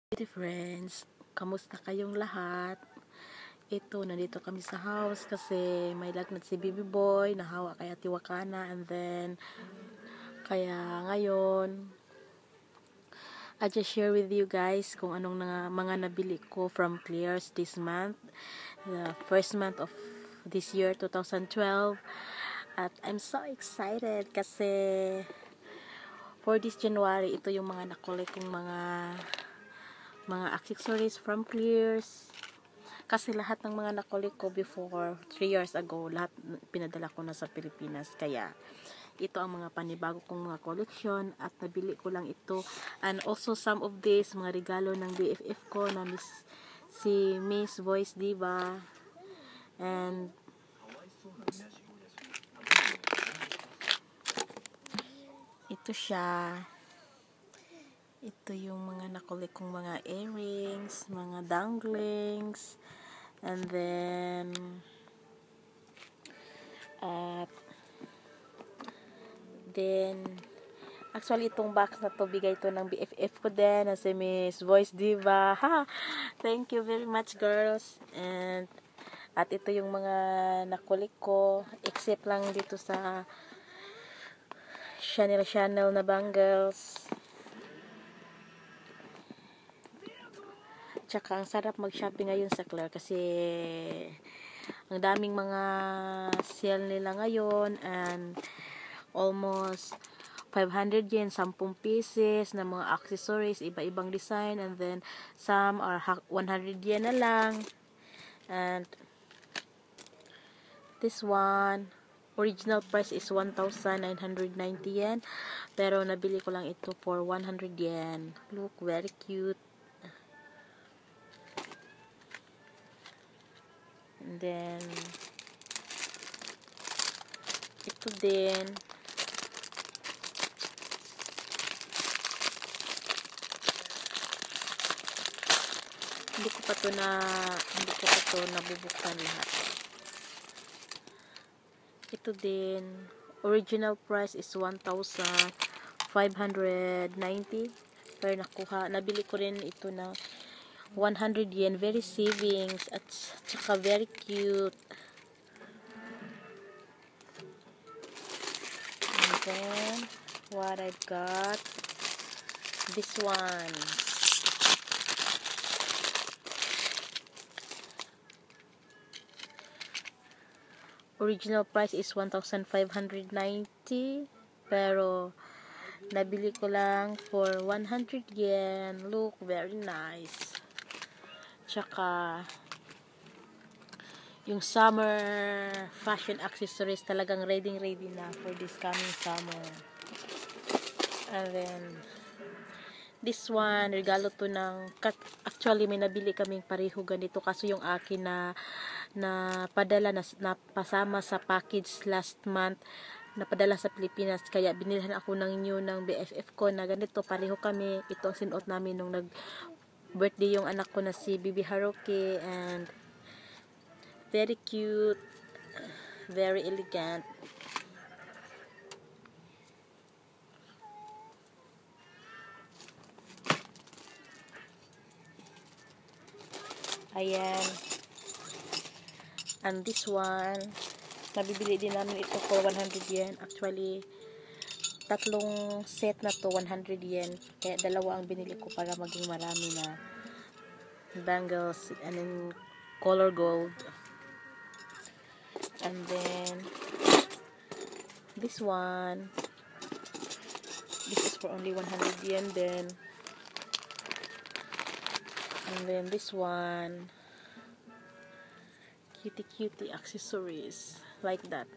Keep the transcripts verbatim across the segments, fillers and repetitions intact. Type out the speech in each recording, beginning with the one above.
Hey friends, kamusta kayong lahat? Ito, nandito kami sa house kasi may lagnat si Baby Boy, nahawa kay Ate Wakana, and then kaya ngayon I just share with you guys kung anong nga, mga nabili ko from Clears this month, the first month of this year twenty twelve. At I'm so excited kasi for this January, ito yung mga nakulit kong mga mga accessories from Clears. Kasi lahat ng mga nakulit ko before three years ago, lahat pinadala ko na sa Pilipinas. Kaya ito ang mga panibago kong mga collection at nabili ko lang ito. And also some of these mga regalo ng B F F ko na Miss, si Miss Voice Diva. And ito siya. Ito yung mga nakulit kong mga earrings, mga danglings, and then at then actually itong box na to bigay to ng B F F ko din na si Miss Voice Diva. Ha! Thank you very much, girls. And at ito yung mga nakulit ko, except lang dito sa Chanel Chanel na bangles. Tsaka ang sarap mag-shopping ngayon sa Claire kasi ang daming mga sale nila ngayon, and almost five hundred yen, ten pieces na mga accessories, iba-ibang design, and then some are one hundred yen na lang. And this one, original price is one thousand nine hundred ninety yen, pero nabili ko lang ito for one hundred yen. Look, very cute. And then ito din, hindi ko pa to na hindi ko pa to nabubuksan lahat. Ito din, original price is one thousand five hundred ninety, pero nakuha, nabili ko rin ito na one hundred yen, very savings at saka very cute. And then what I've got, this one, original price is one thousand five hundred ninety, pero nabili ko lang for one hundred yen. Look, very nice. Tsaka yung summer fashion accessories talagang ready ready na for this coming summer. And then this one, regalo to ng, actually may nabili kaming pareho ganito, kaso yung akin na na padala na, na pasama sa package last month, napadala sa Pilipinas, kaya binilhan ako ng new ng B F F ko na ganito, pareho kami. Ito ang sinuot namin nung nag birthday yung anak ko na si Bibi Haruki, and very cute, very elegant. Ayan. And this one, nabibili din namin ito for one hundred yen. Actually, tatlong set na to one hundred yen, kaya dalawa ang binili ko para maging marami na bangles, and then color gold. And then this one, this is for only one hundred yen then. And then this one, cutie cutie accessories like that.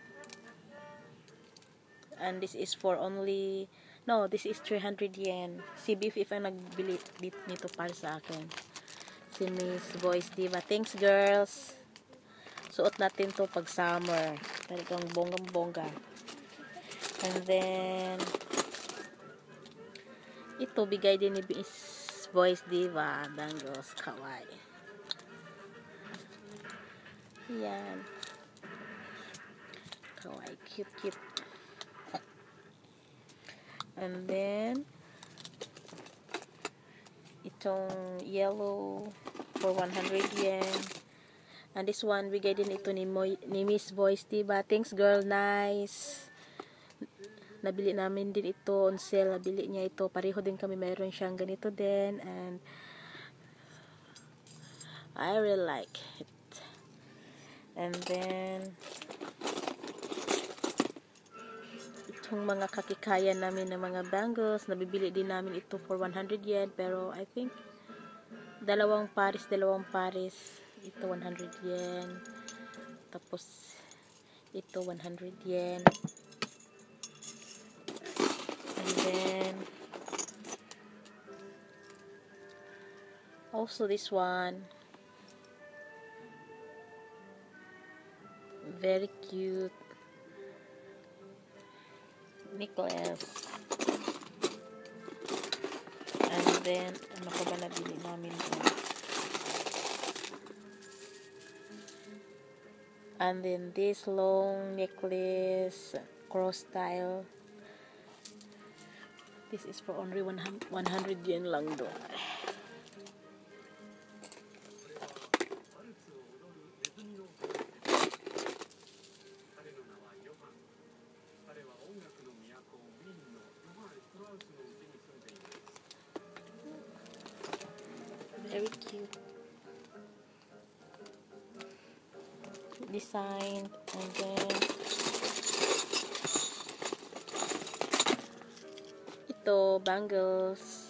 And this is for only, no, this is three hundred yen. Si B F F ang nagbili nito para sa akin, si Miss Voice Diva. Thanks, girls. Suot natin to pag summer, talagang bonggang bongga. And then ito bigay din ni Miss Voice Diva, dangles, kawaii. Yan, kawaii, cute cute. And then itong yellow for one hundred yen. And this one, bigay din ito ni, Moy, ni Miss Voice, diba? Thanks girl, nice. Nabili namin din ito on sale. Nabili niya ito. Pareho din kami. Mayroon siyang ganito din. And I really like it. And then itong mga kakikayan namin ng mga bangles. Nabibili din namin ito for one hundred yen. Pero I think dalawang pares, dalawang pares. Ito one hundred yen. Tapos ito one hundred yen. And then also this one. Very cute necklace. And then ano pa ba nabili namin doon? And then this long necklace, cross style. This is for only one hundred yen lang doon. Very cute design. And then ito bangles.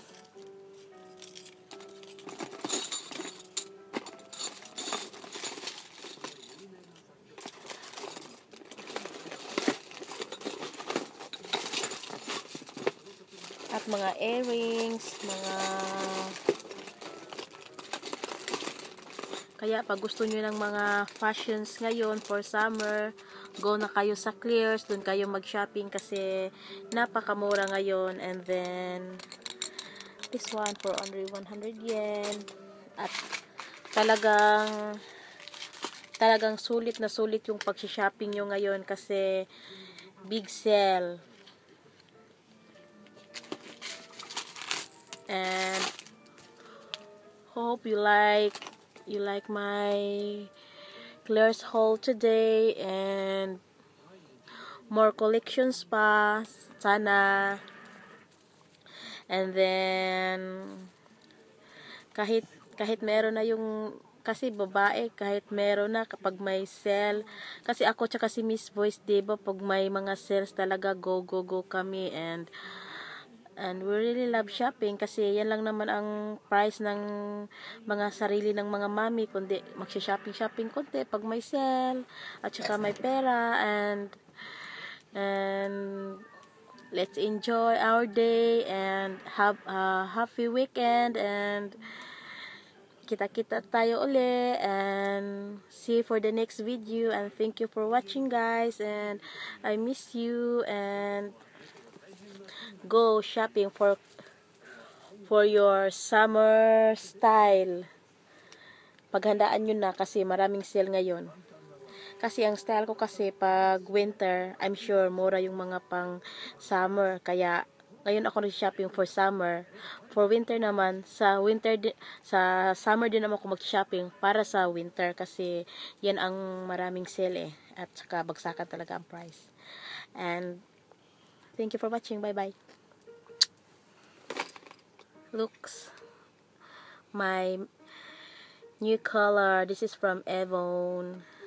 At mga earrings, mga kaya pag gusto nyo ng mga fashions ngayon for summer, go na kayo sa Clears, dun kayo mag-shopping kasi napakamura ngayon. And then this one for only one hundred yen. At talagang talagang sulit na sulit yung pag-shopping nyo ngayon kasi big sale. And hope you like you like my Claire's haul today, and more collections pa sana. And then kahit kahit meron na yung kasi babae, kahit meron na kapag may sale, kasi ako tsaka si Miss Voice, diba, pag may mga sales talaga go go go kami. And And we really love shopping kasi yan lang naman ang price ng mga sarili ng mga mami, kundi magsha-shopping-shopping konti pag may sale at saka may pera. And and let's enjoy our day and have a happy weekend, and kita-kita tayo uli, and see you for the next video. And thank you for watching guys, and I miss you. And go shopping for for your summer style. Paghandaan nyo na kasi maraming sale ngayon. Kasi ang style ko kasi pag winter, I'm sure mura yung mga pang summer. Kaya ngayon ako nag-shopping for summer. For winter naman, sa winter di, sa summer din naman ako mag-shopping para sa winter kasi yan ang maraming sale eh. At saka bagsakan talaga ang price. And thank you for watching. Bye-bye. Looks my new color. This is from Avon.